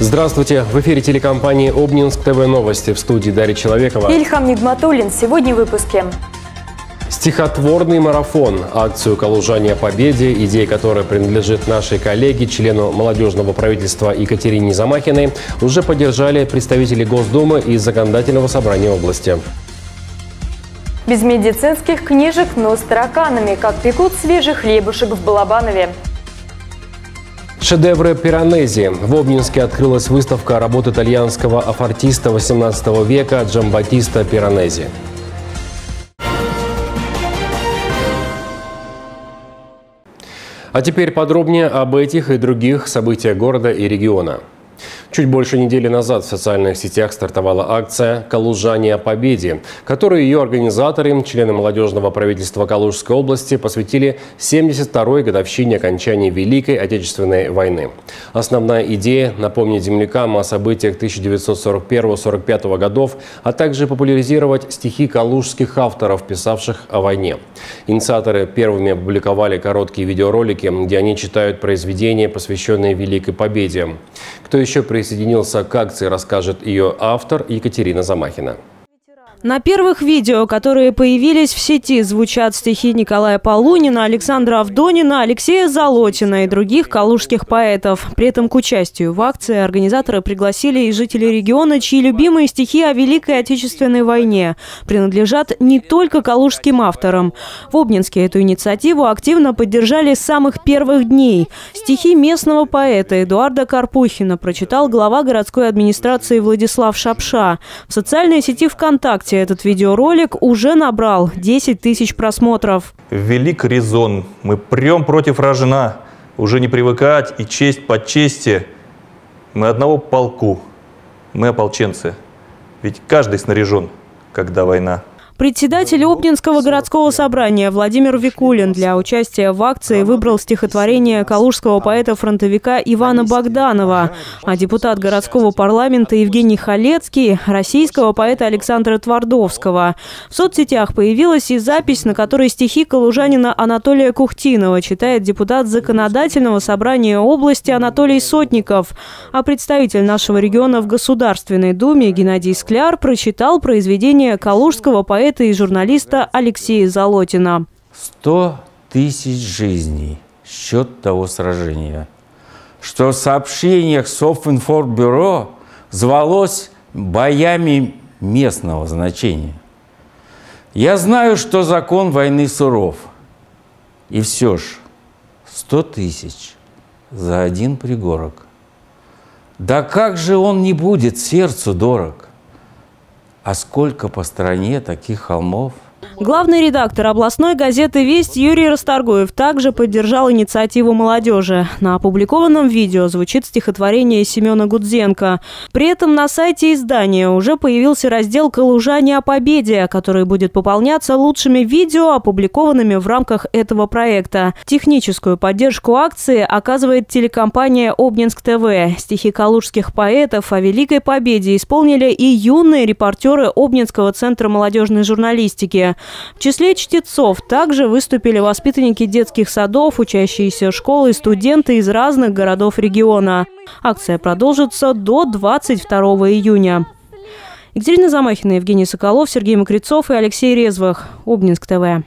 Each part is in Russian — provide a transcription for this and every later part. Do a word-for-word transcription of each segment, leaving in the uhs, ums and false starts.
Здравствуйте! В эфире телекомпании «Обнинск ТВ Новости», в студии Дарья Человекова. Ильхам Нигматуллин. Сегодня в выпуске. Стихотворный марафон. Акцию «Калужане о победе», идея которой принадлежит нашей коллеге, члену молодежного правительства Екатерине Замахиной, уже поддержали представители Госдумы и Законодательного собрания области. Без медицинских книжек, но с тараканами. Как пекут свежий хлебушек в Балабанове. Шедевры Пиранези. В Обнинске открылась выставка работ итальянского афортиста восемнадцатого века Джамбаттиста Пиранези. А теперь подробнее об этих и других событиях города и региона. Чуть больше недели назад в социальных сетях стартовала акция «Калужане о победе», которую ее организаторы, члены молодежного правительства Калужской области, посвятили семьдесят второй годовщине окончания Великой Отечественной войны. Основная идея – напомнить землякам о событиях тысяча девятьсот сорок первого — сорок пятого годов, а также популяризировать стихи калужских авторов, писавших о войне. Инициаторы первыми опубликовали короткие видеоролики, где они читают произведения, посвященные Великой Победе. Кто еще присоединился к акции, расскажет ее автор Екатерина Замахина. На первых видео, которые появились в сети, звучат стихи Николая Полунина, Александра Авдонина, Алексея Золотина и других калужских поэтов. При этом к участию в акции организаторы пригласили и жителей региона, чьи любимые стихи о Великой Отечественной войне принадлежат не только калужским авторам. В Обнинске эту инициативу активно поддержали с самых первых дней. Стихи местного поэта Эдуарда Карпухина прочитал глава городской администрации Владислав Шапша. В социальной сети ВКонтакте этот видеоролик уже набрал десять тысяч просмотров. Велик резон. Мы прем против рожна. Уже не привыкать и честь по чести. Мы одного полку. Мы ополченцы. Ведь каждый снаряжен, когда война. Председатель Обнинского городского собрания Владимир Викулин для участия в акции выбрал стихотворение калужского поэта-фронтовика Ивана Богданова, а депутат городского парламента Евгений Халецкий – российского поэта Александра Твардовского. В соцсетях появилась и запись, на которой стихи калужанина Анатолия Кухтинова читает депутат Законодательного собрания области Анатолий Сотников, а представитель нашего региона в Государственной Думе Геннадий Скляр прочитал произведение калужского поэта и журналиста Алексея Золотина. Сто тысяч жизней – счет того сражения, что в сообщениях Совинформбюро звалось боями местного значения. Я знаю, что закон войны суров, и все ж сто тысяч за один пригорок. Да как же он не будет сердцу дорог? А сколько по стране таких холмов? Главный редактор областной газеты «Весть» Юрий Расторгуев также поддержал инициативу молодежи. На опубликованном видео звучит стихотворение Семена Гудзенко. При этом на сайте издания уже появился раздел «Калужане о победе», который будет пополняться лучшими видео, опубликованными в рамках этого проекта. Техническую поддержку акции оказывает телекомпания «Обнинск ТВ». Стихи калужских поэтов о Великой Победе исполнили и юные репортеры Обнинского центра молодежной журналистики. В числе чтецов также выступили воспитанники детских садов, учащиеся школы и студенты из разных городов региона. Акция продолжится до двадцать второго июня. Екатерина Замахина, Евгений Соколов, Сергей Мокрицов и Алексей Резвых. Обнинск ТВ.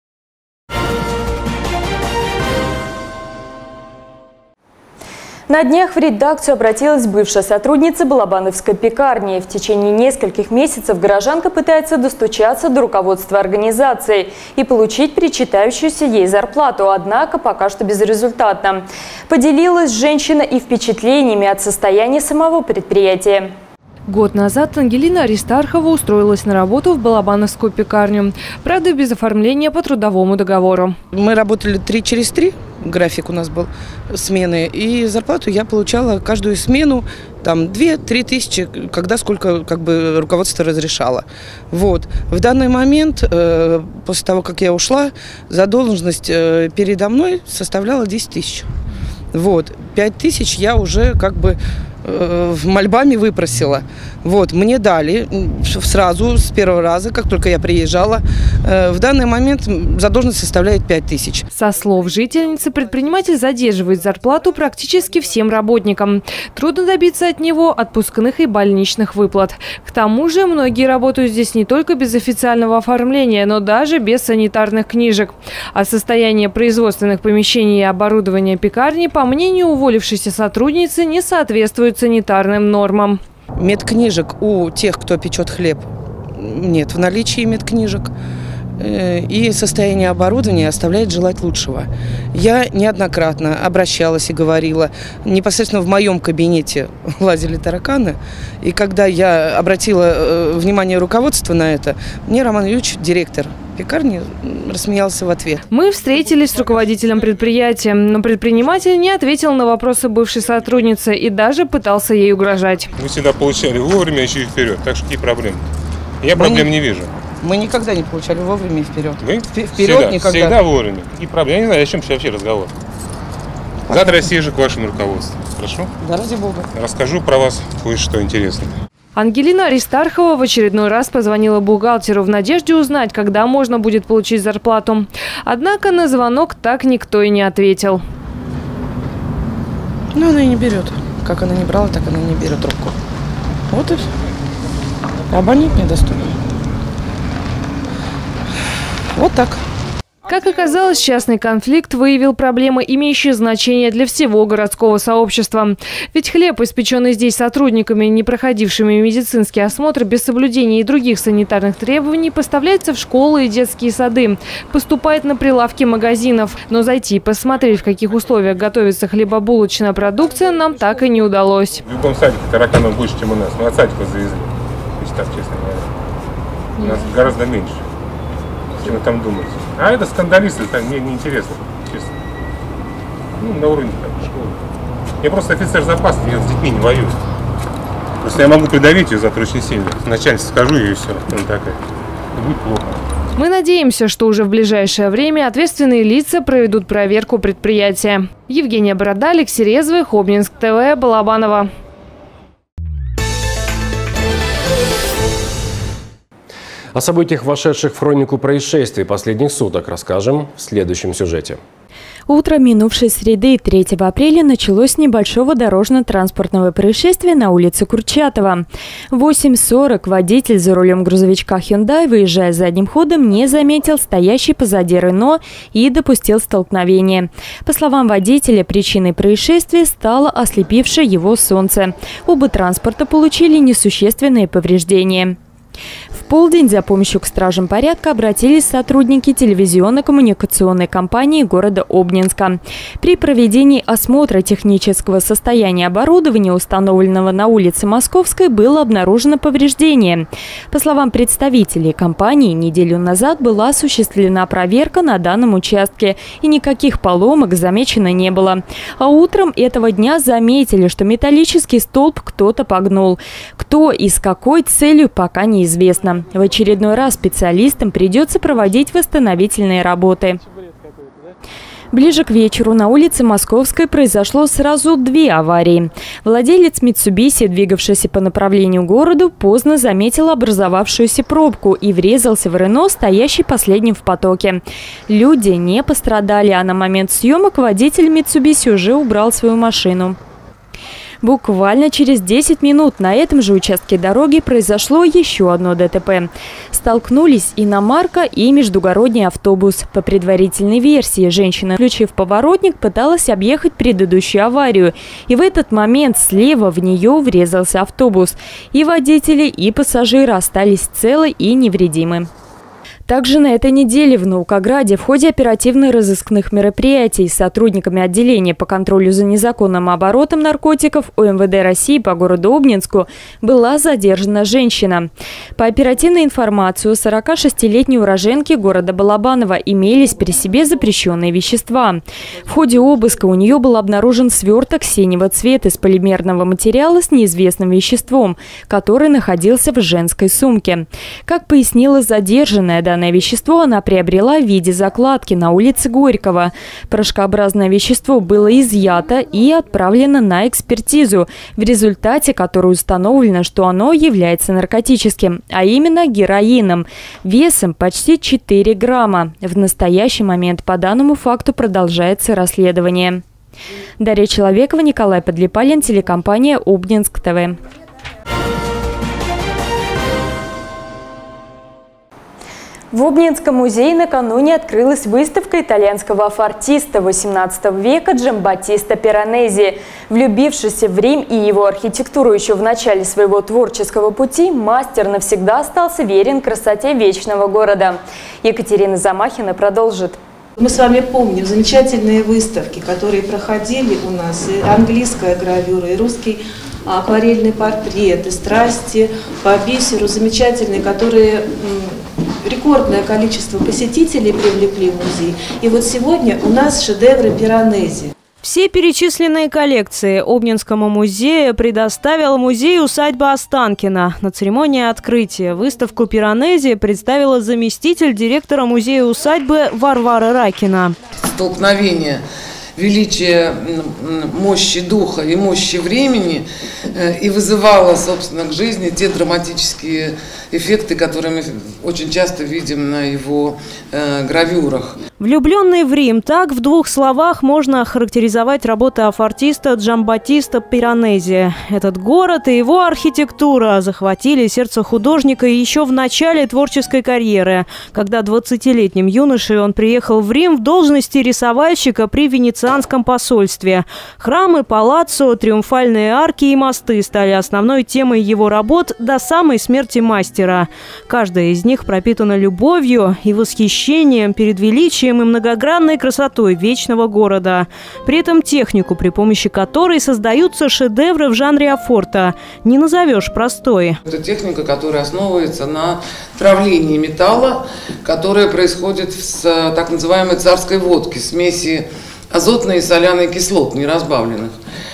На днях в редакцию обратилась бывшая сотрудница Балабановской пекарни. В течение нескольких месяцев горожанка пытается достучаться до руководства организации и получить причитающуюся ей зарплату, однако пока что безрезультатно. Поделилась женщина и впечатлениями от состояния самого предприятия. Год назад Ангелина Аристархова устроилась на работу в Балабановскую пекарню. Правда, без оформления по трудовому договору. Мы работали три через три, график у нас был смены, и зарплату я получала каждую смену там две-три тысячи, когда сколько как бы руководство разрешало. Вот. В данный момент, э, после того, как я ушла, задолженность э, передо мной составляла десять тысяч. Вот. пять тысяч я уже как бы мольбами выпросила. Вот, мне дали сразу, с первого раза, как только я приезжала, В данный момент задолженность составляет пять тысяч. Со слов жительницы, предприниматель задерживает зарплату практически всем работникам. Трудно добиться от него отпускных и больничных выплат. К тому же многие работают здесь не только без официального оформления, но даже без санитарных книжек. А состояние производственных помещений и оборудования пекарни, по мнению уволившейся сотрудницы, не соответствует санитарным нормам. Медкнижек у тех, кто печет хлеб, нет в наличии медкнижек. И состояние оборудования оставляет желать лучшего. Я неоднократно обращалась и говорила, непосредственно в моем кабинете лазили тараканы. И когда я обратила внимание руководства на это, мне Роман Юрьевич, директор пекарни, рассмеялся в ответ. Мы встретились с руководителем предприятия, но предприниматель не ответил на вопросы бывшей сотрудницы и даже пытался ей угрожать. Вы всегда получали вовремя, еще и вперед, так что какие проблемы? Я проблем не вижу. Мы никогда не получали вовремя и вперед. Вы? Вперед всегда, никогда. Всегда вовремя. Какие проблемы? Я не знаю, о чем вообще разговор. Завтра я съезжу к вашему руководству. Хорошо? Да, ради бога. Расскажу про вас кое-что интересное. Ангелина Аристархова в очередной раз позвонила бухгалтеру в надежде узнать, когда можно будет получить зарплату. Однако на звонок так никто и не ответил. Ну, она и не берет. Как она не брала, так она и не берет трубку. Вот и все. Абонент недоступен. Вот так. Как оказалось, частный конфликт выявил проблемы, имеющие значение для всего городского сообщества. Ведь хлеб, испеченный здесь сотрудниками, не проходившими медицинский осмотр, без соблюдения и других санитарных требований, поставляется в школы и детские сады, поступает на прилавки магазинов. Но зайти и посмотреть, в каких условиях готовится хлебобулочная продукция, нам так и не удалось. В любом садике тараканов больше, чем у нас. Мы от садика завезли, если так честно говоря. У нас гораздо меньше, чем вы там думаете. А это скандалисты, это мне неинтересно, честно. Ну, на уровне так, школы. Я просто офицер запаса, я с детьми не воюю. Просто я могу придавить ее завтра очень сильно. Начальнице скажу ей и все, она такая. И будет плохо. Мы надеемся, что уже в ближайшее время ответственные лица проведут проверку предприятия. Евгения Борода, Алексей Резвый, Хобнинск ТВ, Балабаново. О событиях, вошедших в хронику происшествий последних суток, расскажем в следующем сюжете. Утро минувшей среды, третьего апреля, началось с небольшого дорожно-транспортного происшествия на улице Курчатова. В восемь сорок водитель за рулем грузовичка Hyundai, выезжая задним ходом, не заметил стоящий позади Рено и допустил столкновение. По словам водителя, причиной происшествия стало ослепившее его солнце. Оба транспорта получили несущественные повреждения. В полдень за помощью к стражам порядка обратились сотрудники телевизионно-коммуникационной компании города Обнинска. При проведении осмотра технического состояния оборудования, установленного на улице Московской, было обнаружено повреждение. По словам представителей компании, неделю назад была осуществлена проверка на данном участке, и никаких поломок замечено не было. А утром этого дня заметили, что металлический столб кто-то погнул. Кто и с какой целью, пока неизвестно. Известно. В очередной раз специалистам придется проводить восстановительные работы. Ближе к вечеру на улице Московской произошло сразу две аварии. Владелец Mitsubishi, двигавшийся по направлению к городу, поздно заметил образовавшуюся пробку и врезался в Рено, стоящий последним в потоке. Люди не пострадали, а на момент съемок водитель Mitsubishi уже убрал свою машину. Буквально через десять минут на этом же участке дороги произошло еще одно ДТП. Столкнулись иномарка и междугородний автобус. По предварительной версии, женщина, включив поворотник, пыталась объехать предыдущую аварию. И в этот момент слева в нее врезался автобус. И водители, и пассажиры остались целы и невредимы. Также на этой неделе в Наукограде в ходе оперативно-розыскных мероприятий с сотрудниками отделения по контролю за незаконным оборотом наркотиков УМВД России по городу Обнинску была задержана женщина. По оперативной информации, у сорокашестилетней уроженки города Балабаново имелись при себе запрещенные вещества. В ходе обыска у нее был обнаружен сверток синего цвета из полимерного материала с неизвестным веществом, который находился в женской сумке. Как пояснила задержанная, данная Данное вещество она приобрела в виде закладки на улице Горького. Порошкообразное вещество было изъято и отправлено на экспертизу, в результате которой установлено, что оно является наркотическим, а именно героином, весом почти четыре грамма. В настоящий момент по данному факту продолжается расследование. Дарья Человекова, Николай Подлипалин, телекомпания Обнинск ТВ. В Обнинском музее накануне открылась выставка итальянского фортиста восемнадцатого века Джамбаттиста Пиранези. Влюбившийся в Рим и его архитектуру еще в начале своего творческого пути, мастер навсегда остался верен красоте вечного города. Екатерина Замахина продолжит. Мы с вами помним замечательные выставки, которые проходили у нас, и английская гравюра, и русский акварельный портрет, и страсти по бисеру замечательные, которые рекордное количество посетителей привлекли в музей. И вот сегодня у нас шедевры Пиранези. Все перечисленные коллекции Обнинскому музею предоставил музей-усадьба Останкино. На церемонии открытия выставку Пиранези представила заместитель директора музея-усадьбы Варвара Ракина. Столкновение величия мощи духа и мощи времени и вызывало, собственно, к жизни те драматические эффекты, которые мы очень часто видим на его гравюрах. Влюбленный в Рим. Так в двух словах можно охарактеризовать работы афортиста Джамбаттиста Пиранези. Этот город и его архитектура захватили сердце художника еще в начале творческой карьеры, когда двадцатилетним юношей он приехал в Рим в должности рисовальщика при Венецианском посольстве. Храмы, палаццо, триумфальные арки и мосты стали основной темой его работ до самой смерти мастера. Каждая из них пропитана любовью и восхищением перед величием и многогранной красотой вечного города. При этом технику, при помощи которой создаются шедевры в жанре афорта, не назовешь простой. Это техника, которая основывается на травлении металла, которое происходит с так называемой царской водки, смеси азотной и соляной кислот, неразбавленных.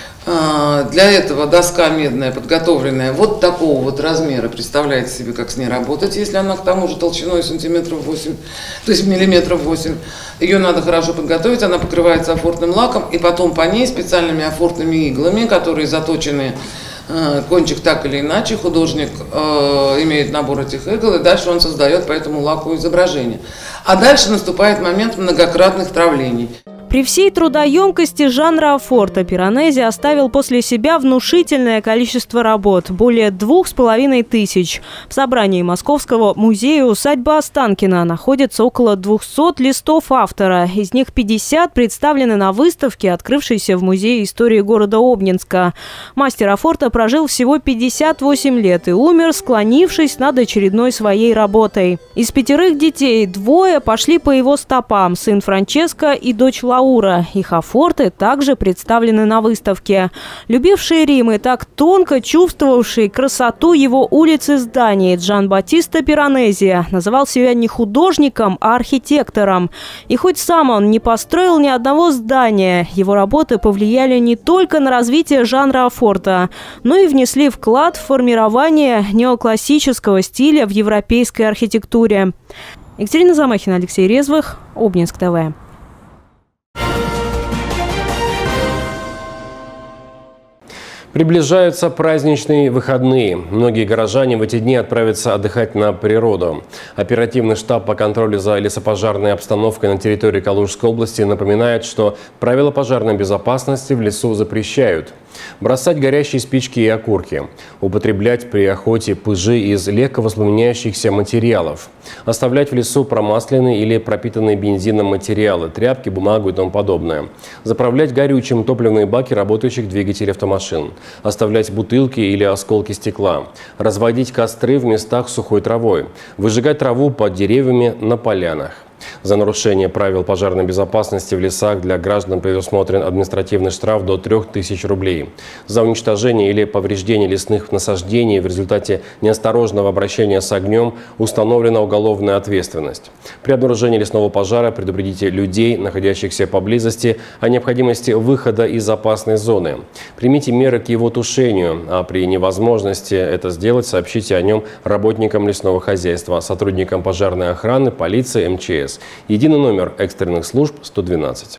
Для этого доска медная, подготовленная вот такого вот размера, представляете себе, как с ней работать, если она к тому же толщиной сантиметров восемь, то есть миллиметров восемь. Ее надо хорошо подготовить, она покрывается афортным лаком, и потом по ней специальными афортными иглами, которые заточены кончик так или иначе, художник э, имеет набор этих игл, и дальше он создает по этому лаку изображение. А дальше наступает момент многократных травлений. При всей трудоемкости жанра афорта Пиранези оставил после себя внушительное количество работ – более двух с половиной тысяч. В собрании Московского музея-усадьба Останкино находится около двухсот листов автора. Из них пятьдесят представлены на выставке, открывшейся в Музее истории города Обнинска. Мастер афорта прожил всего пятьдесят восемь лет и умер, склонившись над очередной своей работой. Из пятерых детей двое пошли по его стопам – сын Франческо и дочь Лаура. Их афорты также представлены на выставке. Любивший Рим и так тонко чувствовавший красоту его улиц и зданий, Джамбаттиста Пиранези называл себя не художником, а архитектором. И хоть сам он не построил ни одного здания, его работы повлияли не только на развитие жанра афорта, но и внесли вклад в формирование неоклассического стиля в европейской архитектуре. Екатерина Замахина, Алексей Резвых, Обнинск ТВ. Приближаются праздничные выходные. Многие горожане в эти дни отправятся отдыхать на природу. Оперативный штаб по контролю за лесопожарной обстановкой на территории Калужской области напоминает, что правила пожарной безопасности в лесу запрещают. Бросать горящие спички и окурки. Употреблять при охоте пыжи из легковоспламеняющихся материалов. Оставлять в лесу промасленные или пропитанные бензином материалы, тряпки, бумагу и тому подобное. Заправлять горючим топливные баки работающих двигателей автомашин. Оставлять бутылки или осколки стекла. Разводить костры в местах с сухой травой. Выжигать траву под деревьями на полянах. За нарушение правил пожарной безопасности в лесах для граждан предусмотрен административный штраф до трёх тысяч рублей. За уничтожение или повреждение лесных насаждений в результате неосторожного обращения с огнем установлена уголовная ответственность. При обнаружении лесного пожара предупредите людей, находящихся поблизости, о необходимости выхода из опасной зоны. Примите меры к его тушению, а при невозможности это сделать, сообщите о нем работникам лесного хозяйства, сотрудникам пожарной охраны, полиции, эм че эс. Единый номер экстренных служб сто двенадцать.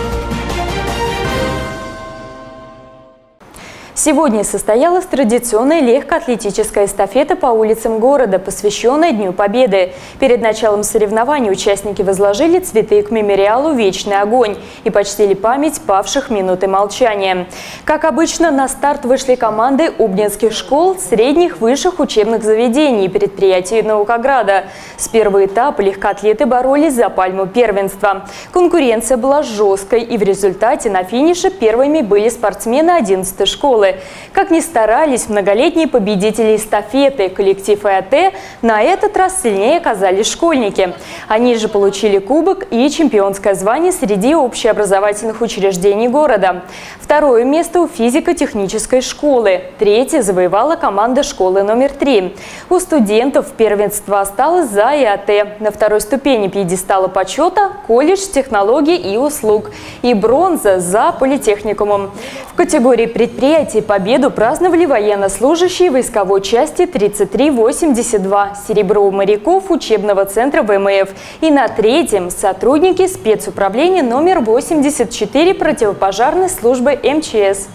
Сегодня состоялась традиционная легкоатлетическая эстафета по улицам города, посвященная Дню Победы. Перед началом соревнований участники возложили цветы к мемориалу «Вечный огонь» и почтили память павших минутой молчания. Как обычно, на старт вышли команды обнинских школ, средних, высших учебных заведений и предприятий Наукограда. С первого этапа легкоатлеты боролись за пальму первенства. Конкуренция была жесткой, и в результате на финише первыми были спортсмены одиннадцатой школы. Как ни старались многолетние победители эстафеты, коллектив и а тэ, на этот раз сильнее оказались школьники. Они же получили кубок и чемпионское звание среди общеобразовательных учреждений города. Второе место у физико-технической школы. Третье завоевала команда школы номер три. У студентов первенство осталось за и а тэ. На второй ступени пьедестала почета – колледж технологий и услуг. И бронза за политехникумом. В категории предприятий победу праздновали военнослужащие войсковой части тридцать три восемьдесят два, серебро у моряков учебного центра вэ эм эф. И на третьем – сотрудники спецуправления номер восемьдесят четыре противопожарной службы эм че эс.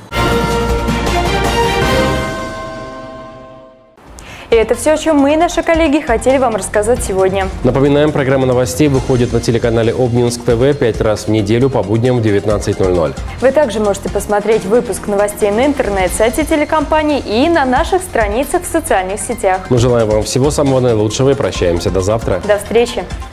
И это все, о чем мы и наши коллеги хотели вам рассказать сегодня. Напоминаем, программа новостей выходит на телеканале Обнинск ТВ пять раз в неделю по будням в девятнадцать ноль ноль. Вы также можете посмотреть выпуск новостей на интернет-сайте телекомпании и на наших страницах в социальных сетях. Мы желаем вам всего самого наилучшего и прощаемся до завтра. До встречи!